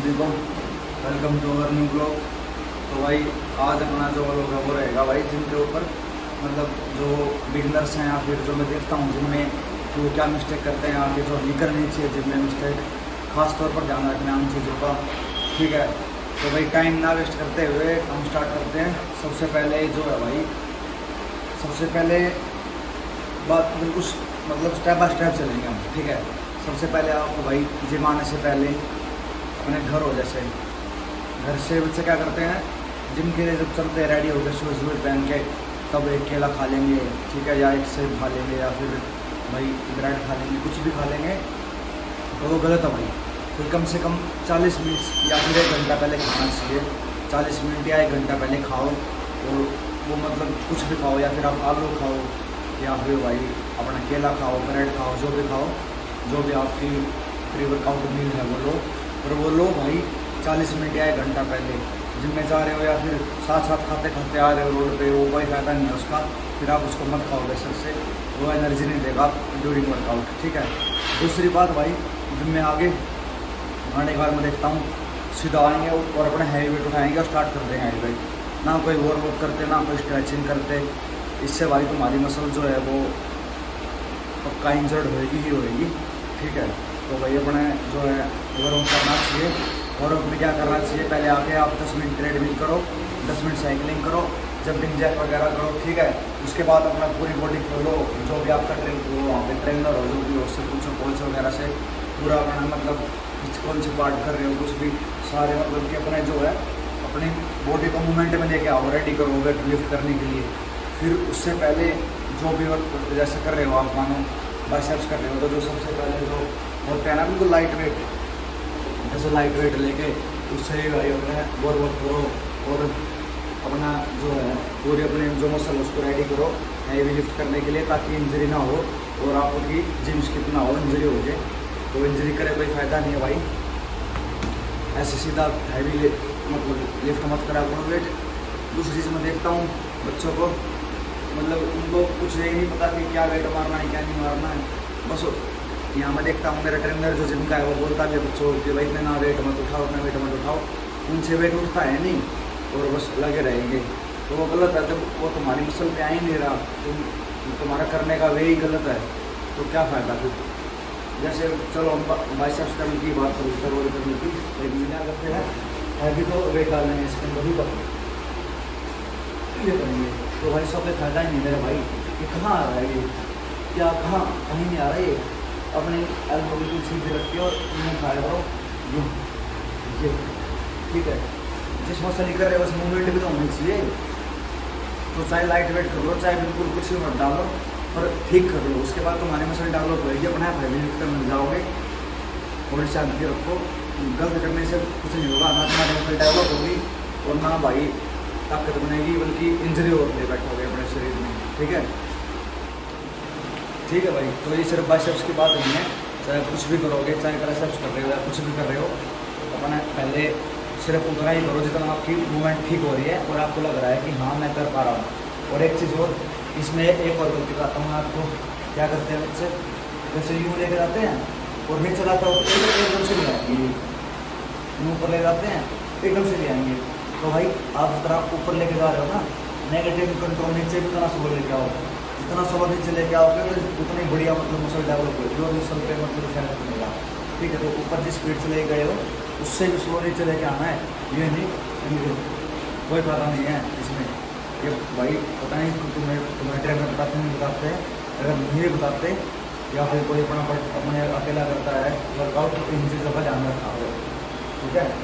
सभी को, welcome to our new blog. तो भाई आज अपना जो व्लॉग है वो रहेगा भाई जिम के ऊपर। मतलब जो बिगनर्स हैं या फिर जो मैं देखता हूँ जिम में कि वो क्या मिस्टेक करते हैं, आगे जो नहीं करनी चाहिए जिम में मिस्टेक, खास तौर पर ध्यान रखना है उन चीज़ों का। ठीक है, तो भाई टाइम ना वेस्ट करते हुए हम स्टार्ट करते हैं। सबसे पहले जो है भाई, सबसे पहले बात बिल्कुल मतलब स्टेप बाय स्टेप चलेंगे हम। ठीक है, सबसे पहले आपको भाई जिम आने से पहले अपने घर हो, जैसे घर से बच्चे क्या करते हैं जिम के लिए जब चलते हैं रेडी होकर शूज़ वूज पहन के, तब एक केला खा लेंगे, ठीक है, या एक सेब खा लेंगे, या फिर भाई ब्रेड खा लेंगे, कुछ भी खा लेंगे, तो वो गलत है भाई। तो कम से कम 40 मिनट या फिर 1 घंटा पहले खाना चाहिए। 40 मिनट या 1 घंटा पहले खाओ, और वो मतलब कुछ भी खाओ, या फिर आप आलू खाओ, या फिर भाई अपना केला खाओ, ब्रेड खाओ, जो भी खाओ, जो भी आपकी प्री वर्कआउट मील है वो लो, और वो लो भाई 40 मिनट या 1 घंटा पहले। जिम में जा रहे हो या फिर साथ साथ खाते खाते आ रहे हो रोड पे, वो कोई फ़ायदा नहीं है उसका, फिर आप उसको मत खाओ वैसे से, वो एनर्जी नहीं देगा ड्यूरिंग वर्कआउट। ठीक है, दूसरी बात भाई, जिम में आगे आने के बाद मैं देखता हूँ सीधा आएंगे और अपने हैवी वेट उठाएंगे और स्टार्ट कर देंगे हैवी वेट, ना कोई वार्म करते, ना कोई स्ट्रेचिंग करते। इससे भाई तुम्हारी मसल जो है वो पक्का इंजर्ड होएगी ही होएगी। ठीक है, तो भाई अपने जो है वार्म करना चाहिए। वार्म में क्या करना चाहिए, पहले आके आप 10 मिनट ट्रेडमिल करो, 10 मिनट साइकिलिंग करो, जंपिंग जैक वगैरह करो। ठीक है, उसके बाद अपना पूरी बॉडी खोलो, जो भी आपका वहाँ पे ट्रेनर हो, जो भी हो, उससे पूछो कोच वगैरह से, पूरा अपना मतलब कौन से पार्ट कर रहे हो, कुछ भी सारे मतलब कि अपने जो है अपनी बॉडी को मूवमेंट में लेके आओ, रेडी करो वेट लिफ्ट करने के लिए। फिर उससे पहले जो भी वर्क जैसे कर रहे हो आप, मानो बाइसेप्स कर रहे हो, तो जो सबसे पहले जो होते हैं ना बिल्कुल लाइट वेट, जैसे लाइट वेट लेके उससे ही भाई अपने वर्क करो, और अपना जो है पूरे अपने जो मसल उसको रेडी करो हैवी लिफ्ट करने के लिए, ताकि इंजरी ना हो और आपकी जिम स्किप ना हो, इंजरी हो जाए। तो इंजरी करे कोई फ़ायदा नहीं है भाई, ऐसे सीधा हैवी मतलब लिफ्ट मत करा करो वेट। दूसरी चीज़ मैं देखता हूँ बच्चों को, मतलब उनको कुछ ये नहीं पता कि क्या वेट मारना है क्या नहीं मारना है। बस यहाँ मैं देखता हूँ मेरा ट्रेनर जो जिम का है वो बोलता है बच्चों कि भाई इतना ना वेट मत उठाओ, इतना वेट मत उठाओ, उनसे वेट उठता है नहीं और बस लगे रहेंगे, तो वो गलत है। तो वो तुम्हारी मसल पे आ ही नहीं रहा, तुम्हारा करने का वे ही गलत है, तो क्या फ़ायदा फिर। जैसे चलो हम बाइसेप्स करने की बात करूँ, रोल करने की, लेकिन क्या करते हैं हैवी तो वेट डालेंगे इसके अंदर ही करेंगे, ये करेंगे, तो भाई सब पे फायदा ही नहीं मेरे भाई। ये कहाँ आ रहा है, ये क्या कहाँ कहीं नहीं आ रहा है। ये अपने एल्बो की सीधे रखिए और इन्हें खाया करो ये। ठीक है, जिस मसल कर रहे हो उस मूवमेंट भी तो होनी चाहिए। तो चाहे लाइट वेट कर लो, चाहे बिल्कुल कुछ भी मत डालो, और ठीक कर लो। उसके बाद तुम्हारी मसल डेवलप होगी, अपने आप हैवी लिफ्ट करने जाओगे। थोड़ी शांति रखो, गलत करने से कुछ नहीं होगा, ना तुम्हारी मसल डेवलप होगी और ना भाई ताकत बनेगी, बल्कि इंजरी और ले बैठोगे अपने शरीर में। ठीक है, ठीक है भाई। तो ये सिर्फ बाइसेप्स की बात नहीं है, चाहे कुछ भी करोगे, चाहे ट्राइसेप्स कर रहे हो या कुछ भी कर रहे हो, अपना पहले सिर्फ उतना ही करो जितना आपकी मूवमेंट ठीक हो रही है और आपको लग रहा है कि हाँ मैं कर पा रहा हूँ। और एक चीज़ और, इसमें एक और गलती बताता हूँ मैं आपको, क्या करते हैं बच्चे, जैसे यूँ लेके जाते हैं और नीचे चलाता हो एकदम से ले आएंगे, यूँ ऊपर ले जाते हैं एकदम से ले आएंगे। तो भाई आप जिस तरह ऊपर लेके जा रहे हो ना, नेगेटिव कंट्रोल नीचे भी उतना सुबह लेके आओ, जितना सुबह नीचे लेके आओगे तो उतना ही बढ़िया मतलब मसल डेवलप होगी और मसल पे मतलब इफेक्ट मिलेगा। ठीक है, तो ऊपर जिस स्पीड से ले गए हो उससे भी स्लो नीचे लेके आना है, ये नहीं कोई फायदा नहीं है इसमें। ये भाई पता नहीं तुम्हें ट्रेनर बताते नहीं बताते, अगर नहीं बताते या फिर कोई अपने अकेला करता है वर्कआउट, तो इन चीज़ों का ध्यान रखा हो। ठीक है,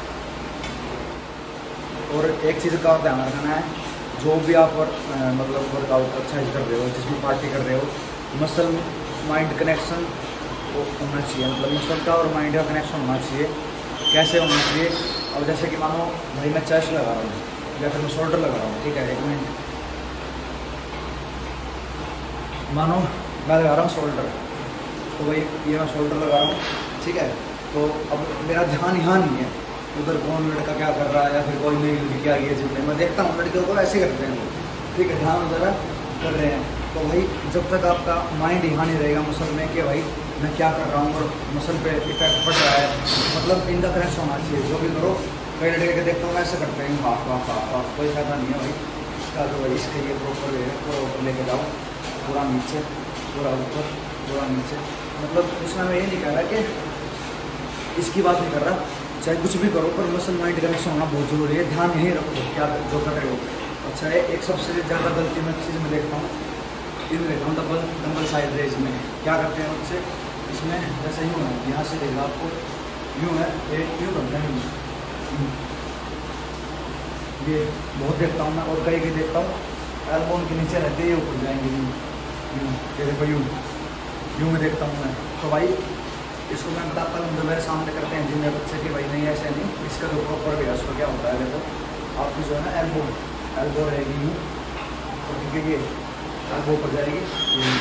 और एक चीज़ का ध्यान रखना है, जो भी आप मतलब वर्कआउट एक्सरसाइज कर रहे हो, जिसमें पार्टी कर रहे हो, मसल माइंड कनेक्शन होना चाहिए, मतलब मसल का और माइंड का कनेक्शन होना चाहिए। कैसे होना चाहिए, अब जैसे कि मानो भाई मैं चेस्ट लगा रहा हूँ या फिर मैं शोल्डर लगा रहा हूँ, ठीक है, एक मिनट, मानो मैं लगा रहा हूँ शोल्डर, तो भाई ये मैं शोल्डर लगा रहा हूँ। ठीक है, तो अब मेरा ध्यान यहाँ नहीं है उधर कौन लड़का क्या कर रहा है या फिर कोई नई लड़की आ गई है जिम में, मैं देखता हूँ लड़कियों को ऐसे करते हैं। ठीक है, ध्यान उधर कर रहे हैं, तो भाई जब तक आपका माइंड यहाँ नहीं रहेगा मसल में कि भाई मैं क्या कर रहा हूँ और मसल पे इफेक्ट पड़ रहा है, मतलब इनका कनेक्शन होना चाहिए। जो भी करो कई लड़के के देखता हूँ मैं ऐसे करते हैं हाफ हाफ हाफ हाफ, कोई फायदा नहीं है भाई इसका। तो भाई इसके ये प्रॉपर वे है, पूरा ऊपर लेके जाओ, पूरा नीचे, पूरा ऊपर, पूरा नीचे। मतलब उसमें मैं ये नहीं कह रहा कि इसकी बात नहीं कर रहा, चाहे कुछ भी करो पर मसल माइंड कनेक्शन होना बहुत ज़रूरी है। ध्यान यहीं रखो क्या जो कर रहे हो। अच्छा है, एक सबसे ज़्यादा गलती मैं चीज़ में देखता हूँ, इन देखता हूँ डंबल साइड रेज में क्या करते हैं बच्चे, इसमें जैसे यूँ है, यहाँ से देगा आपको यूँ है, यूँ करते हैं ये बहुत देखता हूँ मैं। और कई देखता हूँ एल्बो के नीचे रहते हैं, ये ऊपर जाएंगे यूँ, ये देखो यूँ में देखता हूँ मैं। तो भाई इसको मैं बताता हूँ, जो मेरे सामने करते हैं जिनमें बच्चे कि भाई नहीं ऐसे नहीं, इसका जो प्रॉपर वे है उसको क्या होता है। देखो आपकी जो है ना एल्बो रहेगी यूँ, तो ठीक है, ये एल्बो पर जाएगी ये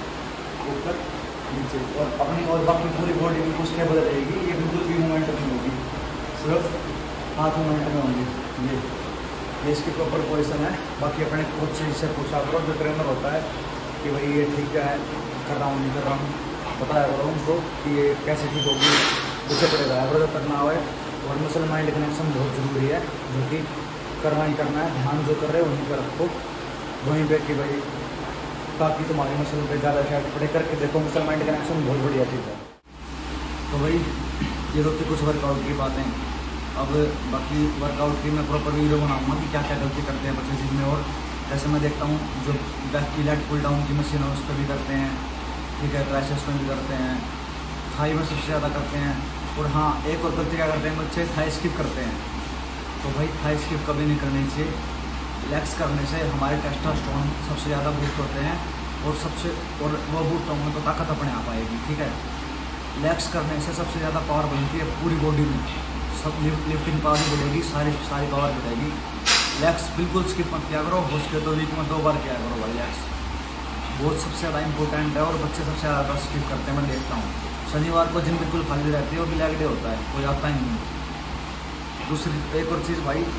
ऊपर नीचे, और अपनी और बाकी पूरी बॉडी बिल्कुल स्टेबल रहेगी। ये बिल्कुल भी मूवमेंट नहीं होगी, सिर्फ हाथ मूवमेंट में होंगे। ये इसकी प्रॉपर पोजीशन है। बाकी अपने खुद से इससे पूछा करो, जो ट्रेनर होता है कि भाई ये ठीक है, कर रहा हूँ नहीं कर रहा हूँ, बताया करो उनको कि ये कैसे ठीक होगी, उसे पड़ेगा अगर जब तक ना आए। और मसल माइंड कनेक्शन बहुत ज़रूरी है, जो कि करना ही करना है। ध्यान जो कर रहे हो वहीं पर रखो, वहीं पर कि भाई ताकि तुम्हारी मसल पे ज़्यादा इफेक्ट पड़े। करके देखो, मसल माइंड कनेक्शन बहुत बढ़िया चीज़ है। तो भाई ये तो कुछ वर्कआउट की बातें। अब बाकी वर्कआउट की मैं प्रॉपर वीडियो बनाऊंगा कि क्या क्या गलती करते हैं बच्चे जिम में। और जैसे मैं देखता हूँ जो बैक की लेट पुल डाउन की मशीन है उस पर भी करते हैं, ठीक है, ट्राइसेप्स में भी करते हैं, थाई में सबसे ज़्यादा करते हैं। और हाँ, एक और गलती क्या करते हैं बच्चे, थाई स्किप करते हैं। तो भाई थाई स्किप कभी नहीं करनी चाहिए। लेग्स करने से हमारे टेस्टोस्टेरोन सबसे ज़्यादा बूस्ट होते हैं, और वो बूस्ट होंगे तो ताकत अपने आप आएगी, ठीक है। लेग्स करने से सबसे ज़्यादा पावर बनती है पूरी बॉडी में, सब लिफ्टिंग पावर भी बढ़ेगी, सारी पावर बढ़ेगी। लेग्स बिल्कुल स्किप मत किया करो, हो सके तो वीक में 2 बार किया करो भाई। लेग्स बहुत सबसे ज़्यादा इंपॉर्टेंट है, और बच्चे सबसे ज़्यादा स्किप करते हैं। मैं देखता हूँ शनिवार को जिम बिल्कुल खाली रहती है, वो भी लेग डे होता है, कोई आता ही नहीं। दूसरी एक और चीज़ भाई,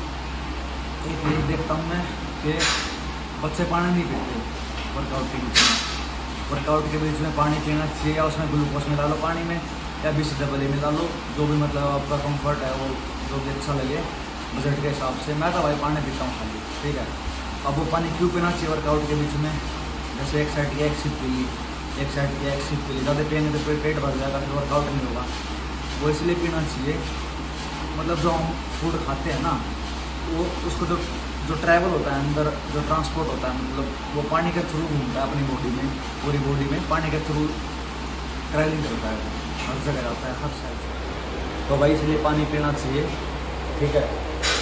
एक ये देखता हूँ मैं कि बच्चे पानी नहीं पीते वर्कआउट के बीच में। वर्कआउट के बीच में पानी पीना चाहिए, या उसमें ग्लूकोज में डालो पानी में, या BCAA में डालो, जो भी मतलब आपका कंफर्ट है, वो जो भी अच्छा लगे बजट के हिसाब से। मैं तो भाई पानी पीता हूँ खाली, ठीक है। अब वो पानी क्यों पीना चाहिए वर्कआउट के बीच में, जैसे एक साइड की एक सिप पी ली, एक साइड की एक सिप पी ली, ज़्यादा पिएंगे तो पेट भर जाएगा, फिर वर्कआउट नहीं होगा। वो इसलिए पीना चाहिए, मतलब जो हम फूड खाते हैं ना, वो उसको जो ट्रैवल होता है अंदर, जो ट्रांसपोर्ट होता है, मतलब वो पानी के थ्रू घूमता है अपनी बॉडी में, पूरी बॉडी में पानी के थ्रू ट्रैवलिंग करता है, हर जगह जाता है, हर साइड से। तो भाई इसलिए पानी पीना चाहिए, ठीक है।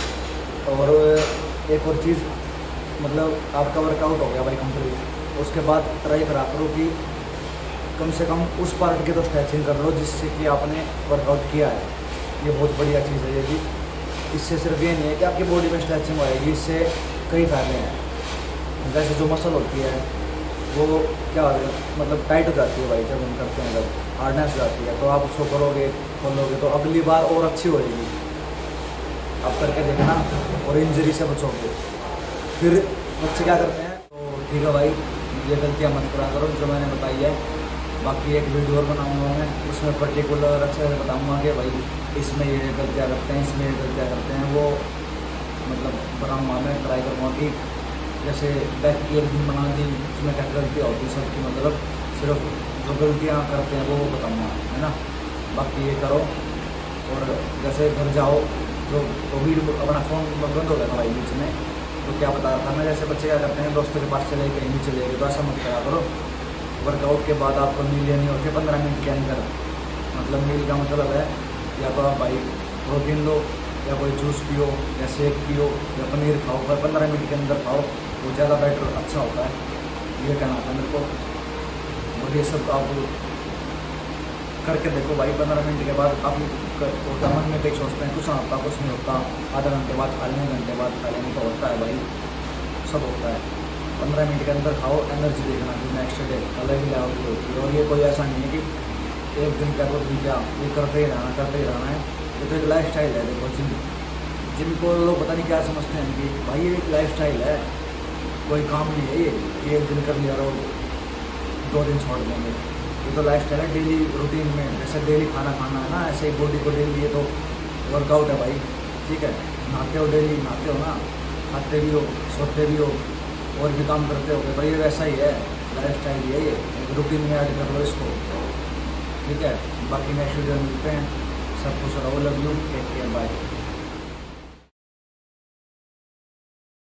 और एक और चीज़, मतलब आपका वर्कआउट हो गया भाई कंप्लीट, उसके बाद ट्राई करा करो कि कम से कम उस पार्ट की तो स्ट्रेचिंग कर लो जिससे कि आपने वर्कआउट किया है। ये बहुत बढ़िया चीज़ है ये भी। इससे सिर्फ ये नहीं है कि आपकी बॉडी में स्ट्रेचिंग होएगी, इससे कई फायदे हैं। जैसे जो मसल होती है वो क्या मतलब टाइट हो जाती है भाई, जब हम करते हैं जब हार्डनेस हो जाती है, तो आप उसको करोगे खोलोगे तो अगली बार और अच्छी होएगी। आप करके देखना और इंजरी से बचोगे। फिर बच्चे क्या करते हैं, तो ठीक है भाई, ये गलतियाँ मत करा करो जो मैंने बताई है। बाकी एक वीडियो और बनाऊँगा मैं, उसमें पर्टिकुलर अच्छे से बताऊँगा कि भाई इसमें ये गलतियाँ करते हैं, इसमें ये गलतियाँ करते हैं, वो मतलब बनाऊँगा मैं, ट्राई करूँगा कि जैसे बैक की एक दिन बना दी, उसमें क्या गलतियाँ होती है सबकी, मतलब सिर्फ जो गलतियाँ करते हैं वो बताऊँगा, है ना। बाकी ये करो, और जैसे घर जाओ तो वीडियो अपना फ़ोन बंद हो गया था भाई बीच में, तो क्या बता रहा था मैं, जैसे बच्चे क्या करते हैं दोस्तों के पास चले गए, कहीं भी चले गए, तो ऐसा मत करा करो। वर्कआउट के बाद आपको मील लेनी होती है 15 मिनट के अंदर। मतलब मील का मतलब है या तो आप भाई प्रोटीन लो, या कोई जूस पियो, या शेक पियो, या पनीर खाओ, पर 15 मिनट के अंदर खाओ, वो ज़्यादा बेटर अच्छा होता है। ये कहना था मेरे को। और ये सब आप करके देखो भाई, 15 मिनट के बाद आप होता मन में कई सोचते हैं कुछ ना होता, कुछ नहीं होता, आधा घंटे बाद खा लेंगे, घंटे बाद खा लेंगे, तो होता है भाई, सब होता है। 15 मिनट के अंदर खाओ, एनर्जी देखना कि नेक्स्ट डे अलग ही लेवल की होती है। और ये कोई ऐसा नहीं है कि एक दिन क्या दो दिन क्या, ये करते ही रहना है। ये तो एक लाइफ स्टाइल है। देखो जिनको लोग पता नहीं क्या समझते हैं कि भाई ये एक लाइफ स्टाइल है, कोई काम नहीं है ये कि एक दिन कर लिया और 2 दिन छोड़ देंगे। ये तो लाइफ स्टाइल है डेली रूटीन में, जैसे डेली खाना खाना है ना, ऐसे ही बॉडी को डेली ये तो वर्कआउट है भाई, ठीक है। नहाते हो डेली, नहाते हो ना, खाते भी हो, सोते भी हो और भी काम करते हो, भाई वैसा ही है लाइफ स्टाइल, ये रूटीन में ऐड कर लो इसको, ठीक है। बाकी नेक्स्ट वीडियो में मिलते हैं, सब कुछ रहो, love you, take care, bye.